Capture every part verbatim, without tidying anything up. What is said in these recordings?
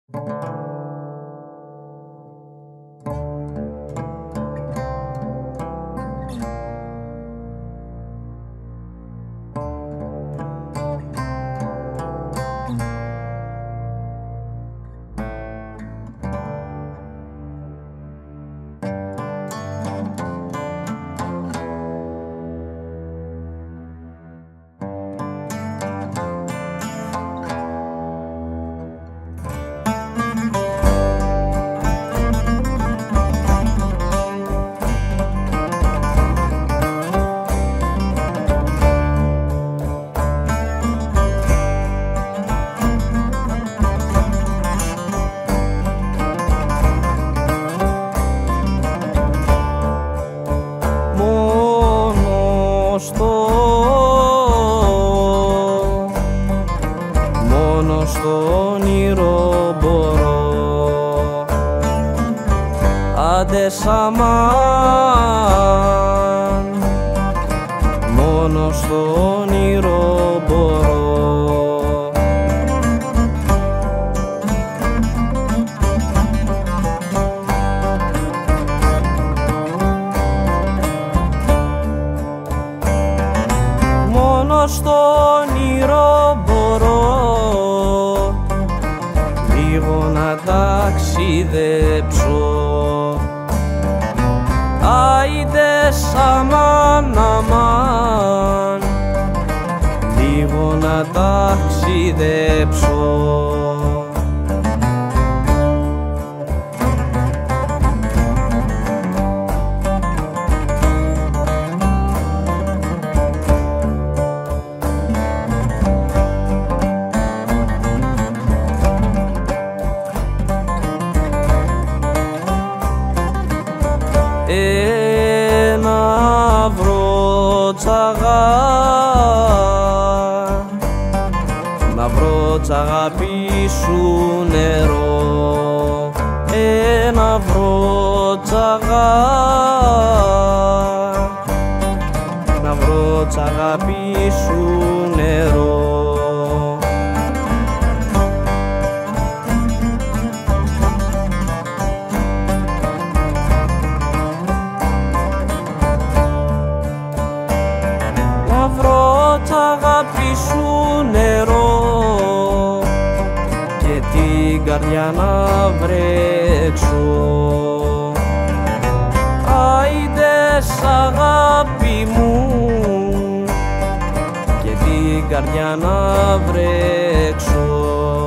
στο όνειρο μπορώ, άντε σαμάν, μόνο στο όνειρο μπορώ. Μόνο στο όνειρο μπορώ λίγο να ταξιδέψω, άιντε σαμάν αμάν, λίγο να ταξιδέψω. Ένα βρω τσαγά, να βρω τσαγάπη σου νερό, ένα βρω τσαγά, να βρω τσαγάπη σου νερό. Να βρω τ' αγάπη σου νερό και την καρδιά να βρέξω, άιντε σ' αγάπη μου και την καρδιά να βρέξω.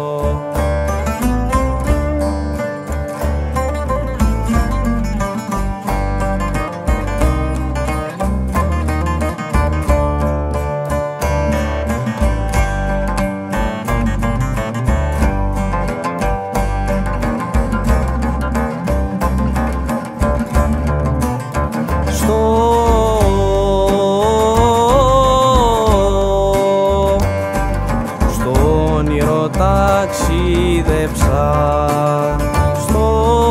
Στο όνειρο ταξίδεψα, στο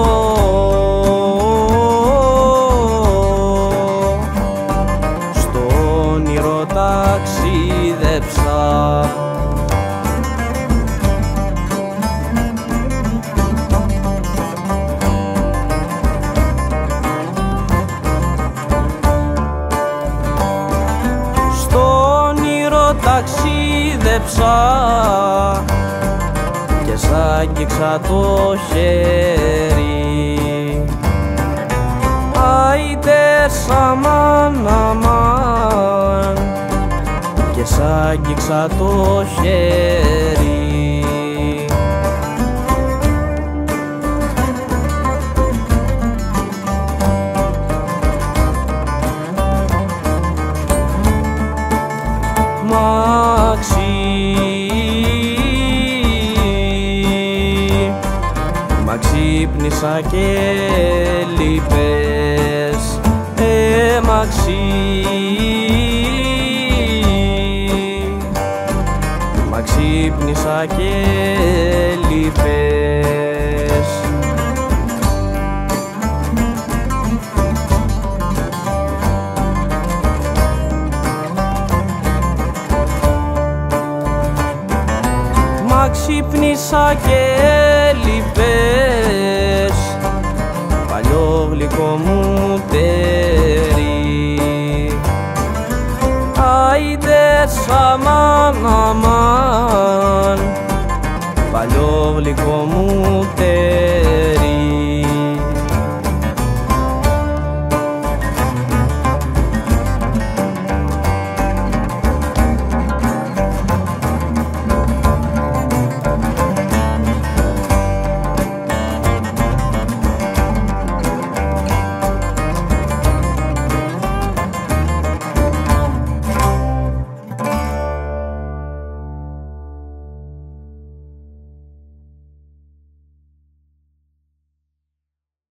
στο όνειρο ταξίδεψα. Ταξίδεψα και σ' άγγιξα το χέρι, άιντε σαμάν αμάν και σ' άγγιξα το χέρι. Μα ξύπνησα και λείπες, ε, μα ξύπνησα και λείπες.